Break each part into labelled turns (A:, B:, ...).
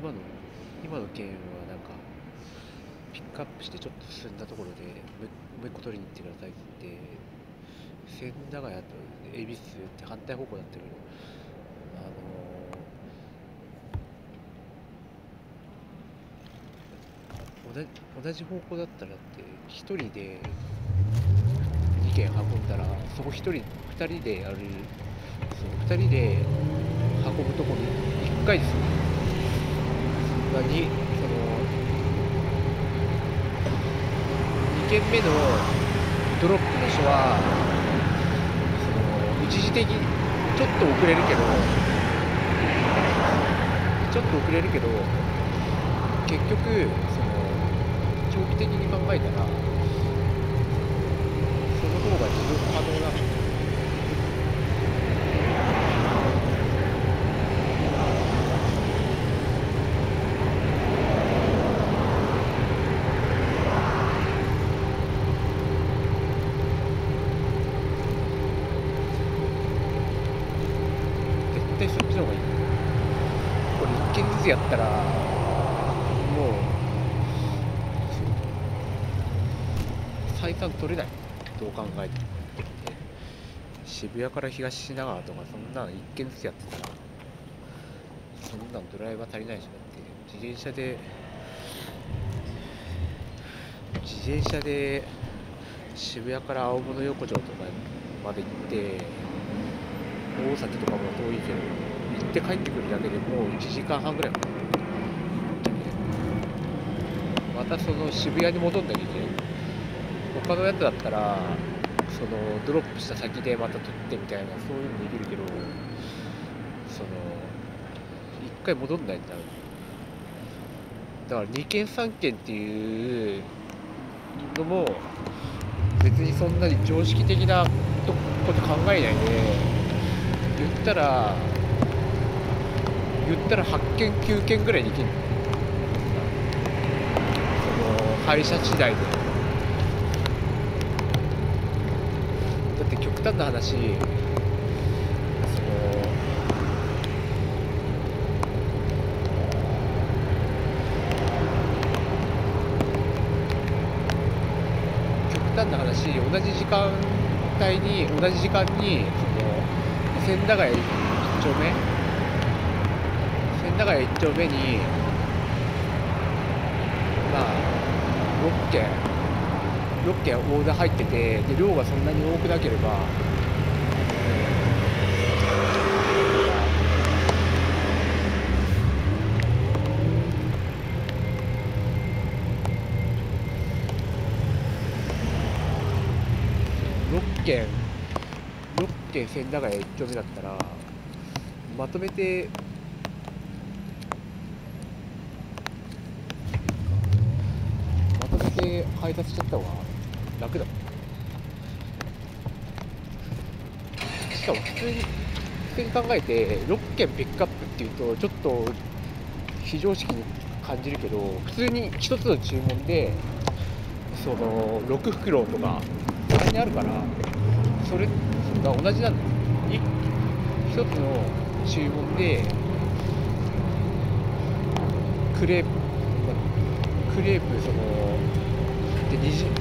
A: 今の件はなんかピックアップしてちょっと進んだところでもう一個取りに行ってくださいって言って千駄ヶ谷と恵比寿って反対方向だったけど、同じ方向だったらって一人で2軒運んだらそこ2人でやる、そう2人で運ぶとこに1回ですね。そんなに2軒目のドロップの人は一時的にちょっと遅れるけど結局長期的に考えたらその方が持続可能なの。絶対そっちの方がいい。これ1件ずつやったらもう採算取れない、どう考えても。渋谷から東品川とかそんなん1軒ずつやってたらそんなんドライバー足りないし、だって自転車で渋谷から青物横丁とかまで行って大崎とかも遠いけど行って帰ってくるだけでもう1時間半ぐらいかかる。またその渋谷に戻んなきゃいけない。他のやつだったらドロップした先でまた取ってみたいな、そういうのできるけど一回戻んないんだ。だから2件3件っていうのも別にそんなに常識的なこと考えないで言ったら8件9件ぐらいできる。配車次第で。だって極端な話同じ時間に千駄ヶ谷1丁目にまあ6件オーダー入ってて、で量がそんなに多くなければ6件千駄ヶ谷1丁目だったらまとめて配達しちゃった方が楽だもん。しかも普通に考えて6件ピックアップっていうとちょっと非常識に感じるけど、普通に1つの注文で6袋とかそれにあるから、それが同じなんだよ。1つの注文でクレープで20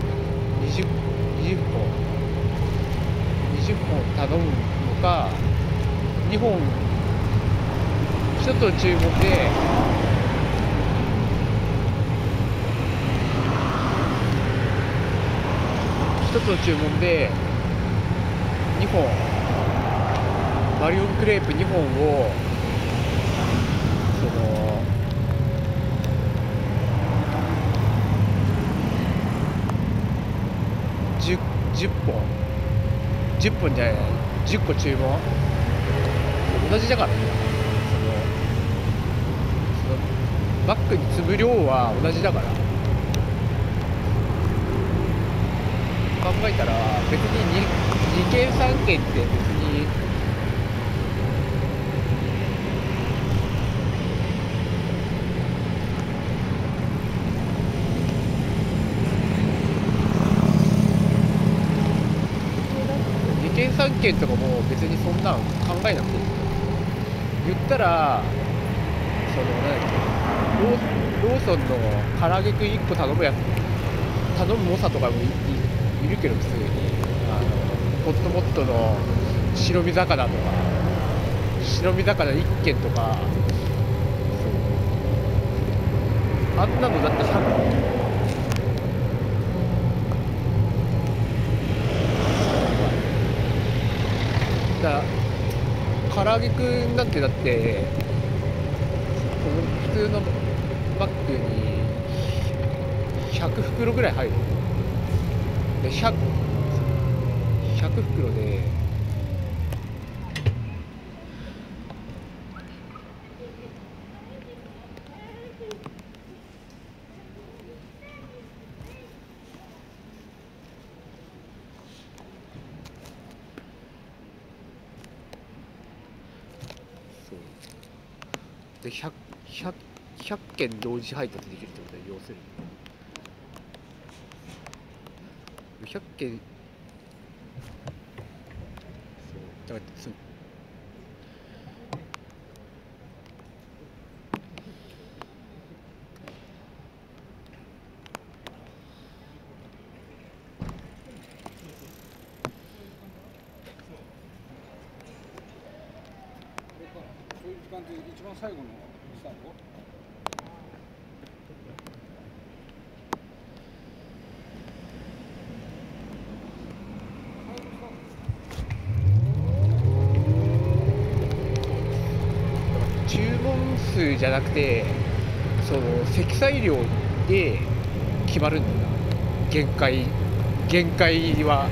A: 本頼むのか、2本1つの注文で2本マリオンクレープ2本を10本じゃない10個注文同じだからね。バッグに積む量は同じだから、考えたら別に 2件3件って別に2件3件とかも別にそんなん考えなくていい。言ったらローソンの唐揚げくん1個頼む猛者とかもいるけど、普通にホットモットの白身魚とか白身魚1軒とか、あんなのだって唐揚げくんなんてだって普通のバッグに100袋ぐらい入るで、100袋でで100件同時配達できるってことは要するに100件だから
B: そういう時間って一番最後のスタート？
A: 注文数じゃなくて、その積載量で決まるんだよな。限界は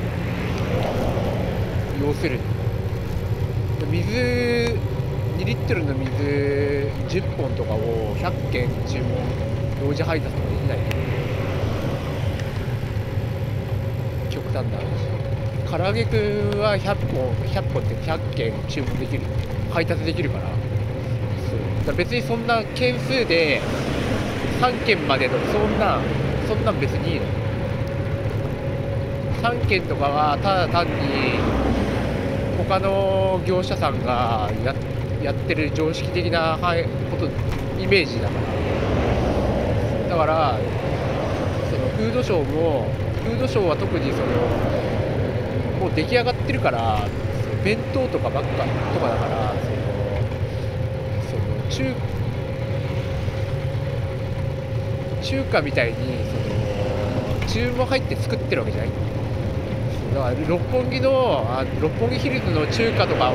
A: 要するに水2リットルの水10本とかを100件注文同時配達とかできないけど、極端な話、唐揚げくんは100本って100件注文できる、配達できるから、そうだから別にそんな件数で3件までのそんなん別にいいの。3件とかはただ単に他の業者さんがやってる常識的なイメージだから、そのフードショーは特にもう出来上がってるから、弁当とかばっかとかだから、中華みたいに注文入って作ってるわけじゃない。だから六本木ヒルズの中華とかを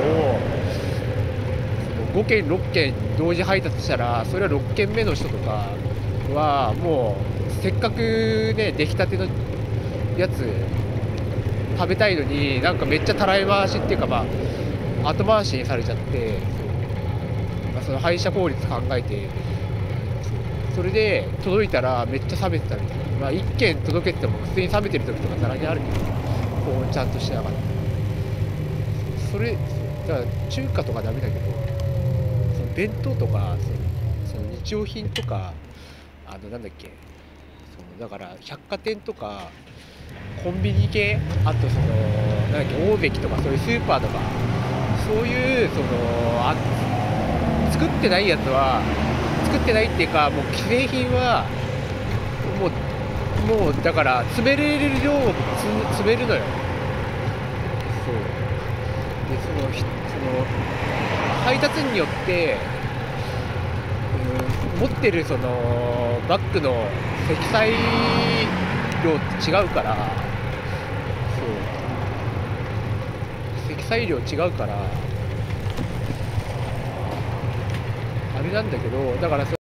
A: 5件6件同時配達したら、それは6件目の人とかはもうせっかくね出来たてのやつ食べたいのに、なんかめっちゃたらい回しっていうか、後回しにされちゃって、その配車効率考えて、それで届いたらめっちゃ冷めてたみたいな。1件届けても普通に冷めてる時とかざらにあるけど、こうちゃんとしながら、それだから中華とかダメだけど、その弁当とかその日用品とか、なんだっけ、だから百貨店とかコンビニ系、あとなんだっけ、大関とかそういうスーパーとか、そういう作ってないやつは、作ってないっていうか、もう既製品はもうだから詰めれる量を詰めるのよ。そうで、配達によって持ってるバッグの積載量って違うから、積載量違うからあれなんだけど、だから